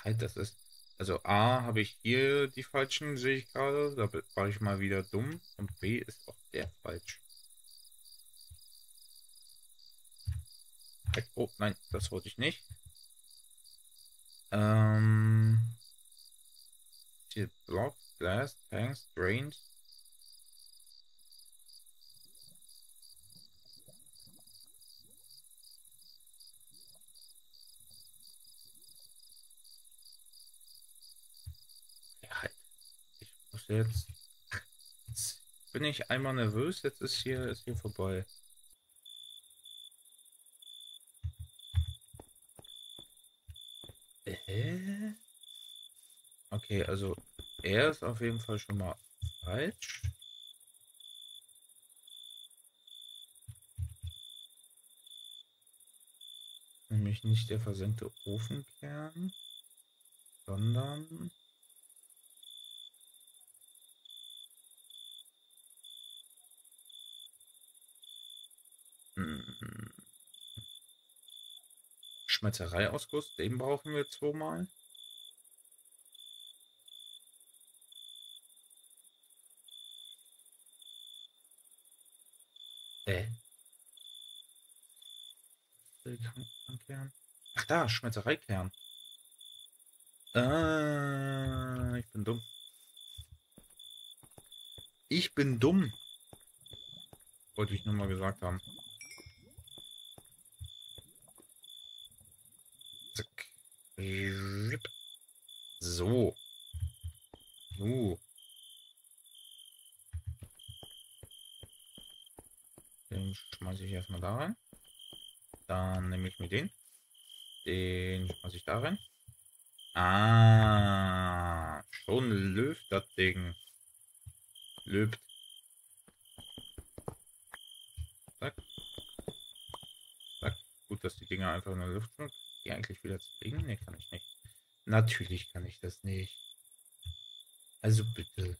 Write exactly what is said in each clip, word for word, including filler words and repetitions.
halt, das ist. Also A, habe ich hier die falschen, sehe ich gerade. Da war ich mal wieder dumm. Und B ist auch der falsch. Oh, nein, das wollte ich nicht. Ähm. Hier, Block, Glass, Tanks, Drains. Ja, halt. Ich muss jetzt. Jetzt bin ich einmal nervös. Jetzt ist hier, ist hier vorbei. Äh? Okay, also er ist auf jeden Fall schon mal falsch. Nämlich nicht der versenkte Ofenkern, sondern mm, Schmelzereiausguss. Den brauchen wir zweimal. Äh, Kern. Ach da, Schmelzereikern. Äh, ich bin dumm. Ich bin dumm. Wollte ich nur mal gesagt haben. Zack. So. Uh. Den schmeiße ich erstmal da rein. Dann nehme ich mir den. Den schmeiße ich da rein. Ah. Schon löft das Ding. Löbt. Zack. Zack. Gut, dass die Dinger einfach in der Luft sind. Die eigentlich wieder zu legen? Ne, kann ich nicht. Natürlich kann ich das nicht. Also bitte.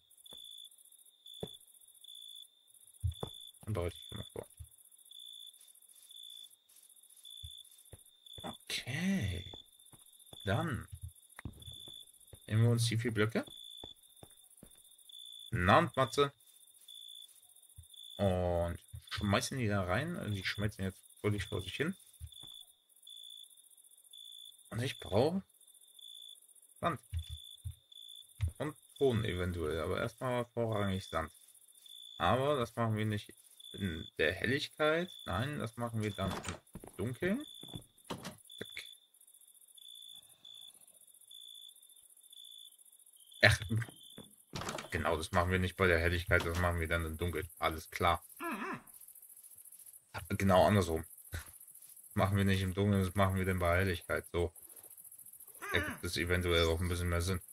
Dann bereite ich mal vor. Okay. Dann nehmen wir uns die vier Blöcke. Na und Matze. Und schmeißen die da rein. Also die schmeißen jetzt völlig vor sich hin. Und ich brauche Sand. Und Ton eventuell. Aber erstmal vorrangig Sand. Aber das machen wir nicht in der Helligkeit. Nein, das machen wir dann im Dunkeln. Zack. Ach, genau, das machen wir nicht bei der Helligkeit. Das machen wir dann im Dunkeln. Alles klar. Genau andersrum. Machen wir nicht im Dunkeln, das machen wir dann bei Helligkeit. So ergibt es eventuell auch ein bisschen mehr Sinn.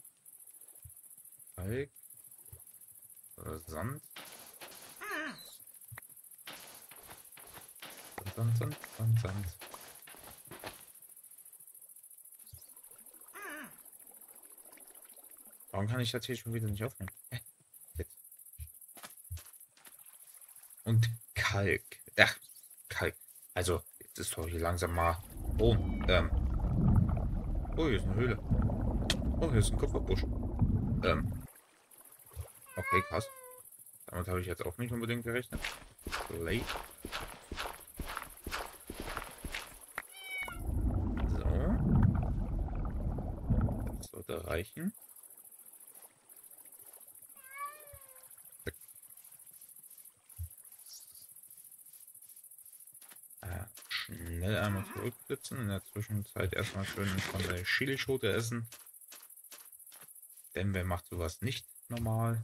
Kalk oder Sand. Sand, Sand, Sand, Sand. Warum kann ich das hier schon wieder nicht aufnehmen? Hä? Jetzt. Und Kalk. Ach, Kalk. Also, jetzt ist doch hier langsam mal. Oh, ähm. Oh, hier ist eine Höhle. Oh, hier ist ein Kupferbusch. Ähm. Okay, krass. Damit habe ich jetzt auch nicht unbedingt gerechnet. Play. So. Das sollte reichen. Äh, schnell einmal zurücksitzen. In der Zwischenzeit erstmal schön von der Chilischote essen. Denn wer macht sowas nicht normal?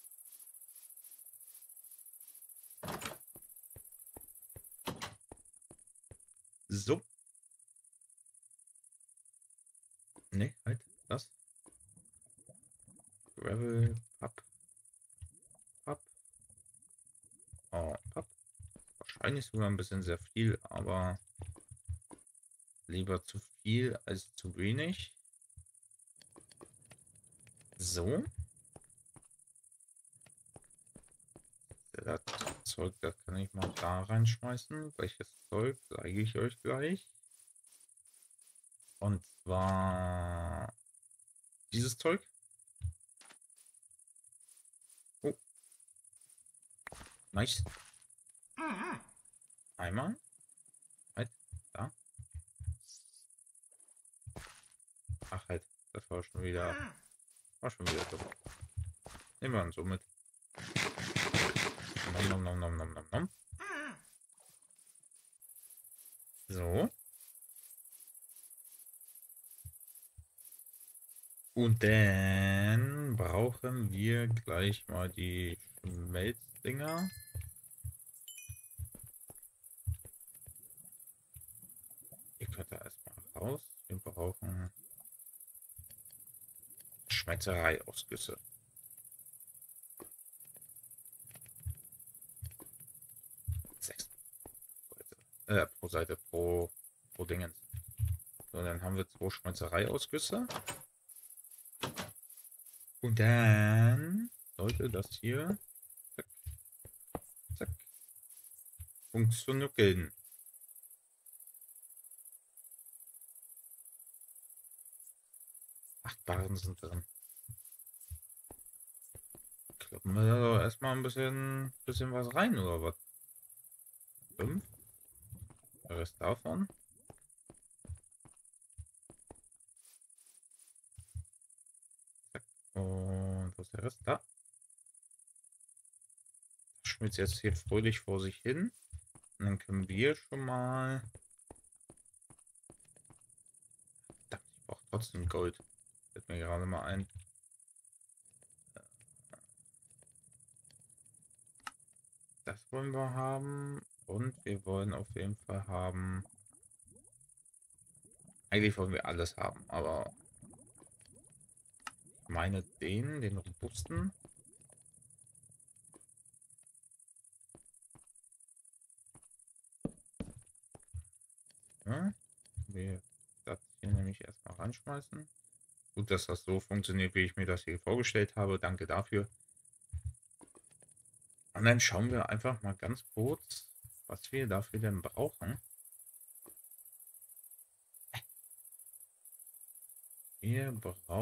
So. Ne, halt. Das. Gravel. Papp. Papp. Oh, Papp. Wahrscheinlich sogar ein bisschen sehr viel, aber lieber zu viel als zu wenig. So. Das Zeug, das kann ich mal da reinschmeißen. Welches Zeug, zeige ich euch gleich. Und zwar Dieses Zeug. Oh. Nice. Einmal. Halt. Da. Ach halt. Das war schon wieder. War schon wieder dumm. Nehmen wir ihn so mit. Nom, nom, nom, nom, nom, nom. So. Und dann brauchen wir gleich mal die Schmelzdinger. Ihr könnt da erstmal raus. Wir brauchen Schmelzerei-Ausgüsse. Sechs äh, pro Seite, pro, pro Dingens. So, dann haben wir zwei Schmelzerei-Ausgüsse. Und dann sollte das hier zack, zack, funktionieren. Acht Barren sind drin. Kloppen wir da doch erstmal ein bisschen, bisschen was rein, oder was? Fünf? Der Rest davon. Zack. Und was ist der Rest? Da. Das schmilzt jetzt hier fröhlich vor sich hin. Und dann können wir schon mal. Verdammt, ich brauche trotzdem Gold. Fällt mir gerade mal ein. Das wollen wir haben. Und wir wollen auf jeden Fall haben. Eigentlich wollen wir alles haben, aber ich meine den, den robusten. Ja, wir das hier nämlich erstmal reinschmeißen. Gut, dass das so funktioniert, wie ich mir das hier vorgestellt habe. Danke dafür. Und dann schauen wir einfach mal ganz kurz, was wir dafür denn brauchen. Wir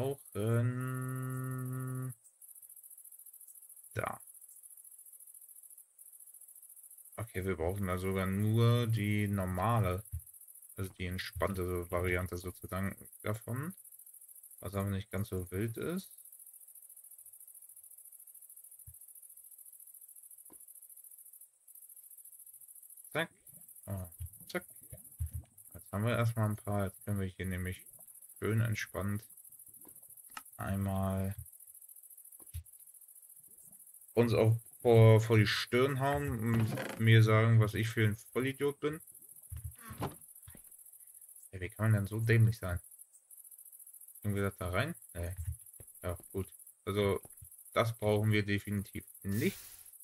brauchen da. Okay, wir brauchen da sogar nur die normale, also die entspannte Variante sozusagen davon, was aber nicht ganz so wild ist. Zack. Oh, zack. Jetzt haben wir erstmal ein paar. Jetzt können wir hier nämlich schön entspannt einmal uns auch vor, vor die Stirn hauen und mir sagen, was ich für ein Vollidiot bin. Hey, wie kann man denn so dämlich sein? Können wir das da rein? Nee. Ja, gut. Also, das brauchen wir definitiv nicht.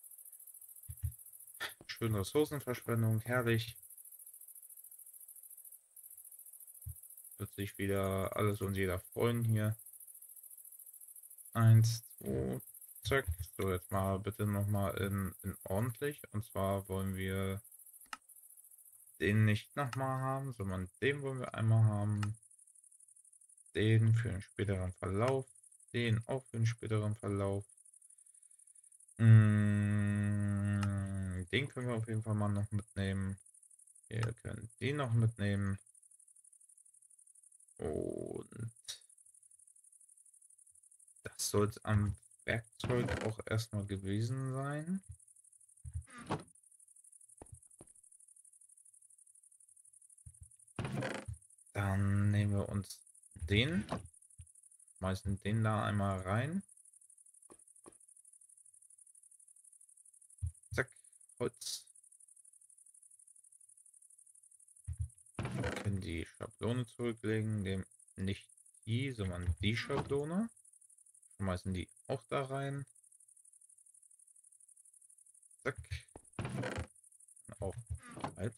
Schöne Ressourcenverschwendung, herrlich. Wird sich wieder alles und jeder freuen hier. Eins, zwei, zack. So, jetzt mal bitte nochmal in, in ordentlich. Und zwar wollen wir den nicht nochmal haben, sondern den wollen wir einmal haben. Den für den späteren Verlauf. Den auch für den späteren Verlauf. Mm, den können wir auf jeden Fall mal noch mitnehmen. Wir können den noch mitnehmen. Und das soll es am Werkzeug auch erstmal gewesen sein. Dann nehmen wir uns den, schmeißen den da einmal rein. Zack, Holz. Wir können die Schablone zurücklegen, dem nicht die, sondern die Schablone. Schmeißen die auch da rein. Zack. Auch halt.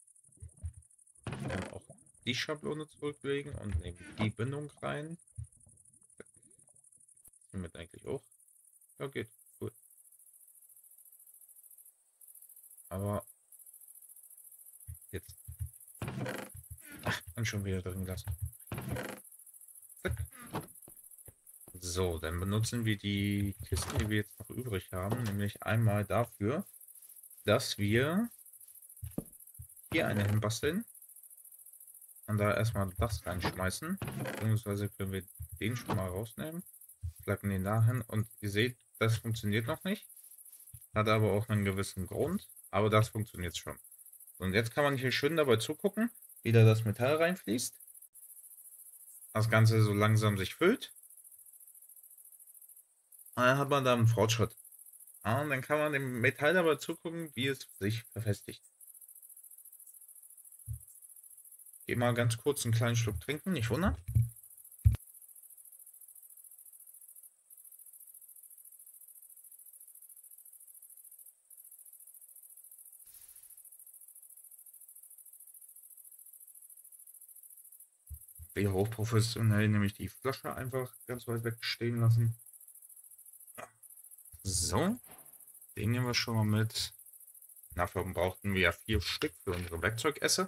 Dann auch die Schablone zurücklegen und nehmen die Bindung rein. Zack. Damit eigentlich auch. Ja, geht. Gut. Aber jetzt. Ach, und schon wieder drin lassen. Zack. So, dann benutzen wir die Kisten, die wir jetzt noch übrig haben, nämlich einmal dafür, dass wir hier eine hinbasteln und da erstmal das reinschmeißen, beziehungsweise können wir den schon mal rausnehmen, placken den dahin und ihr seht, das funktioniert noch nicht, hat aber auch einen gewissen Grund, aber das funktioniert schon. Und jetzt kann man hier schön dabei zugucken, wie da das Metall reinfließt, das Ganze so langsam sich füllt und dann hat man da einen Fortschritt. Ja, und dann kann man dem Metall dabei zugucken, wie es sich verfestigt. Geh mal ganz kurz einen kleinen Schluck trinken, nicht wundern. Wieder hochprofessionell, nämlich die Flasche einfach ganz weit weg stehen lassen. So, den nehmen wir schon mal mit. Dafür brauchten wir ja vier Stück für unsere Werkzeugesse.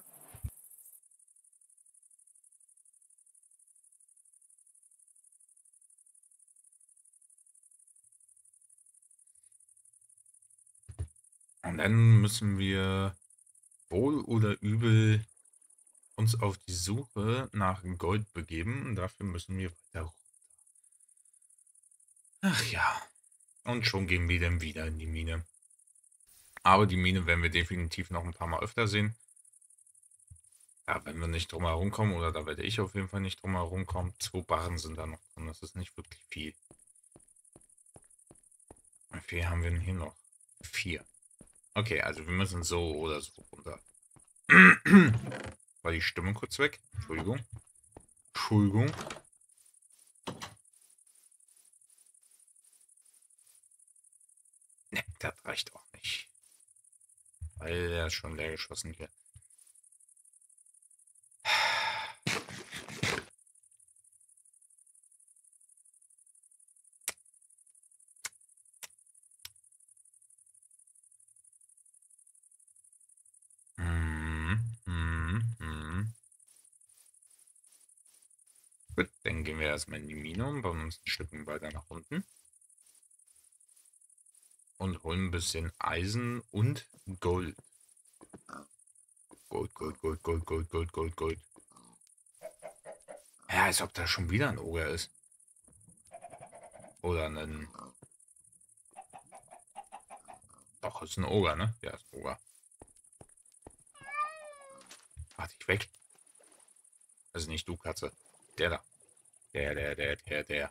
Und dann müssen wir wohl oder übel uns auf die Suche nach Gold begeben. Und dafür müssen wir weiter. Ach ja. Und schon gehen wir dann wieder in die Mine. Aber die Mine werden wir definitiv noch ein paar Mal öfter sehen. Ja, wenn wir nicht drum herum kommen, oder da werde ich auf jeden Fall nicht drum herum kommen. Zwei Barren sind da noch drin. Das ist nicht wirklich viel. Wie viel haben wir denn hier noch? Vier. Okay, also wir müssen so oder so runter. War die Stimme kurz weg? Entschuldigung. Entschuldigung. Ne, das reicht auch nicht. Weil er ist schon leer geschossen hier. Hm, hm, hm. Gut, dann gehen wir erstmal in die Mine und bauen uns ein Stückchen weiter nach unten. Und holen ein bisschen Eisen und Gold. Gold, Gold, Gold, Gold, Gold, Gold, Gold, Gold. Ja, als ob da schon wieder ein Oger ist. Oder ein... Doch, ist ein Oger, ne? Ja, ist ein Oger. Warte ich weg. Also nicht du, Katze. Der da. Der, der, der, der, der.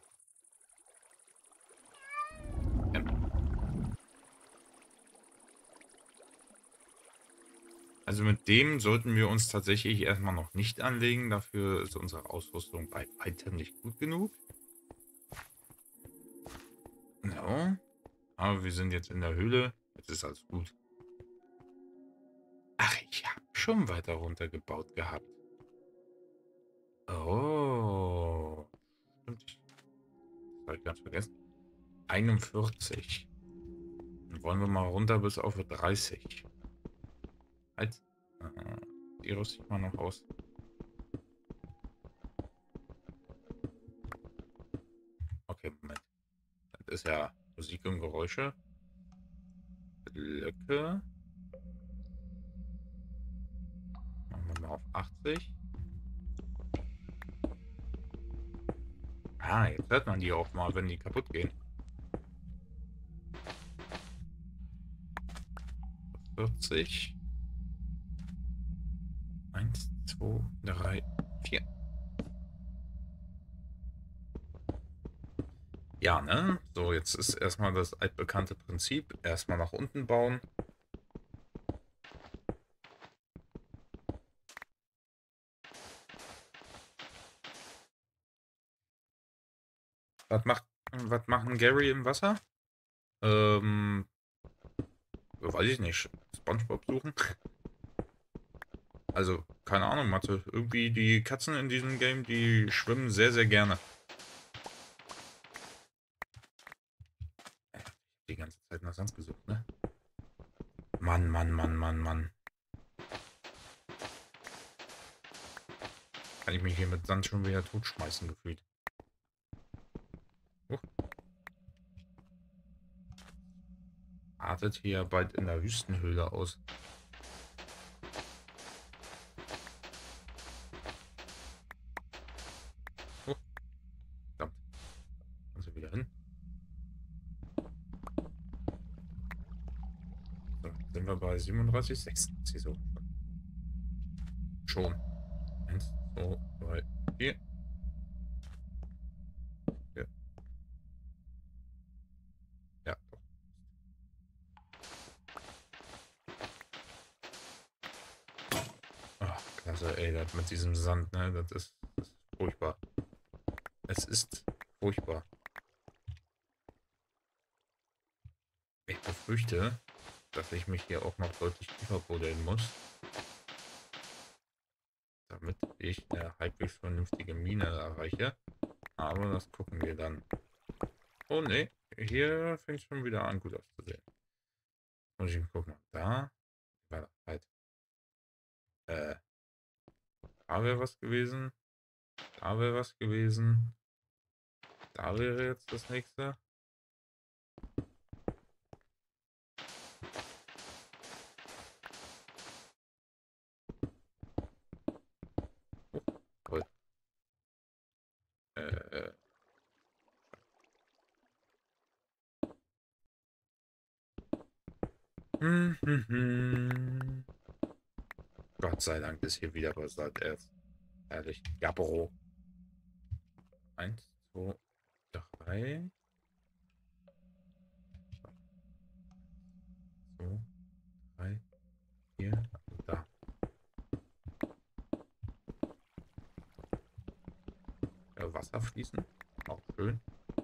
Ähm. Also mit dem sollten wir uns tatsächlich erstmal noch nicht anlegen. Dafür ist unsere Ausrüstung bei weitem nicht gut genug. No. Aber wir sind jetzt in der Höhle. Jetzt ist alles gut. Ach, ich habe schon weiter runtergebaut gehabt. Oh. Stimmt. Das habe ich ganz vergessen. einundvierzig. Dann wollen wir mal runter bis auf dreißig. Halt. Die rüste ich mal noch aus. Okay, Moment. Das ist ja Musik und Geräusche. Blöcke. Machen wir mal auf achtzig. Ah, jetzt hört man die auch mal, wenn die kaputt gehen. vierzig. eins, zwei, drei, vier. Ja, ne? So, jetzt ist erstmal das altbekannte Prinzip. Erstmal nach unten bauen. Was macht, was machen Gary im Wasser? Ähm, weiß ich nicht. SpongeBob suchen? Also, keine Ahnung, Mathe. Irgendwie die Katzen in diesem Game, die schwimmen sehr, sehr gerne. Die ganze Zeit nach Sand gesucht, ne? Mann, Mann, Mann, Mann, Mann. Kann ich mich hier mit Sand schon wieder totschmeißen gefühlt. Oh. Artet hier bald in der Wüstenhöhle aus. Oh, verdammt. Also wieder hin. So, sind wir bei siebenunddreißig, sechsunddreißig so. Schon. Eins, zwei, drei, vier. Ja. Ja, doch. Ach, klasse, ey, das mit diesem Sand, ne? Das ist, das ist furchtbar. Es ist furchtbar. Ich befürchte, dass ich mich hier auch noch deutlich tiefer buddeln muss, damit ich eine halbwegs vernünftige Mine erreiche. Aber das gucken wir dann. Oh ne, hier fängt es schon wieder an, gut auszusehen. Muss ich gucken. Da war das halt. Äh, da wäre was gewesen. Da wäre was gewesen. Da wäre jetzt das nächste. Oh, toll. Äh, hm, hm, hm. Gott sei Dank ist hier wieder Basalterz. Ehrlich. Ja, Bro. Eins, zwei, drei. Zwei, drei, vier. Da. Ja, Wasser fließen. Auch schön.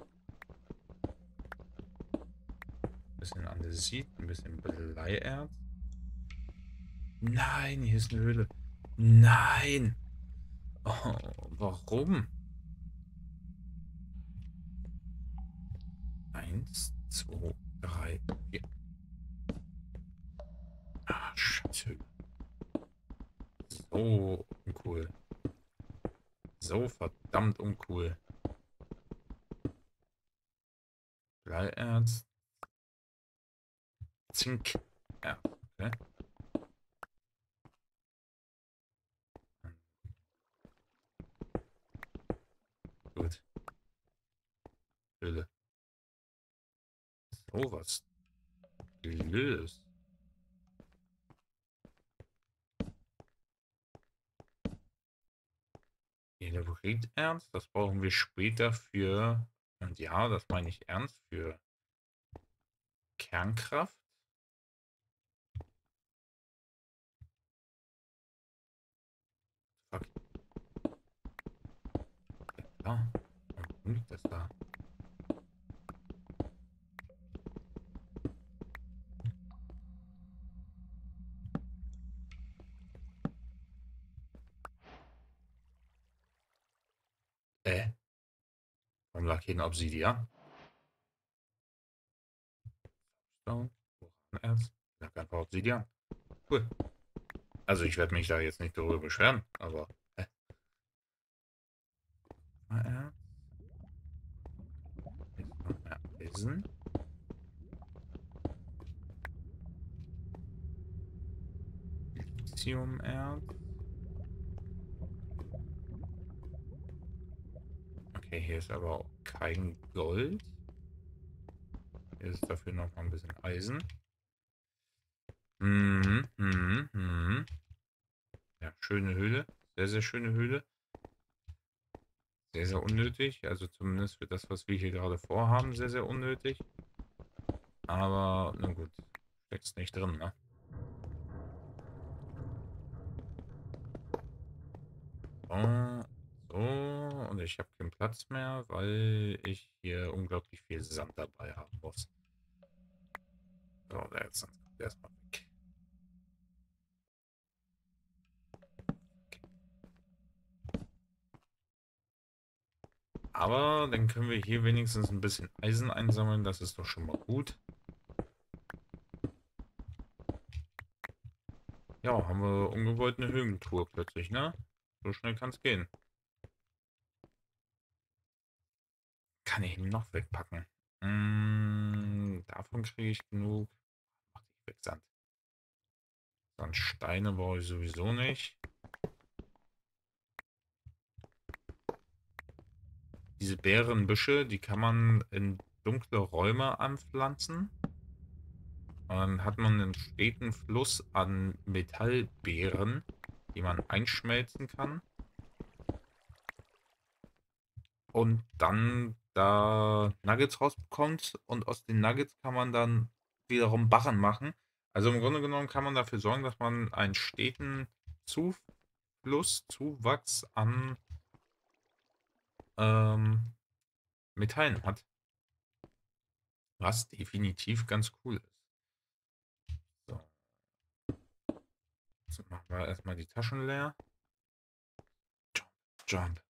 Bisschen Andesit, ein bisschen Bleierz. Nein, hier ist eine Höhle. Nein! Oh, warum? Eins, zwei, drei, vier. Ah, Scheiße. So uncool. So verdammt uncool. Bleierz. Zink. Ja, okay. Gut. Höhle. So was. Blödes. Ernst, das brauchen wir später für, und ja, das meine ich ernst, für Kernkraft. Fuck. Ja, warum liegt das da? Äh, warum lag hier ein Obsidian? Stone, Uranerz, lag einfach Obsidian. Cool. Also ich werde mich da jetzt nicht darüber beschweren, aber äh. Erz. Jetzt noch mehr Eisen. Lithiumerz. Okay, hier ist aber auch kein Gold. Hier ist dafür noch mal ein bisschen Eisen. Mhm, mhm, mhm. Ja, schöne Höhle. Sehr, sehr schöne Höhle. Sehr, sehr unnötig. Also zumindest für das, was wir hier gerade vorhaben, sehr, sehr unnötig. Aber, na gut. Steckt's nicht drin, ne? So, so. Und ich habe keinen Platz mehr, weil ich hier unglaublich viel Sand dabei haben muss. So, der jetzt kommt erstmal weg. Aber dann können wir hier wenigstens ein bisschen Eisen einsammeln. Das ist doch schon mal gut. Ja, haben wir ungewollt eine Höhentour plötzlich, ne? So schnell kann es gehen. kann ich noch wegpacken. Mm, davon kriege ich genug. Mach ich weg, Sand. Dann Steine brauche ich sowieso nicht. Diese Beerenbüsche, die kann man in dunkle Räume anpflanzen. Und dann hat man einen steten Fluss an Metallbeeren, die man einschmelzen kann. Und dann da Nuggets rausbekommt. Und aus den Nuggets kann man dann wiederum Barren machen. Also im Grunde genommen kann man dafür sorgen, dass man einen steten Zufluss, Zuwachs an ähm, Metallen hat. Was definitiv ganz cool ist. So, jetzt machen wir erstmal die Taschen leer. Jump, jump.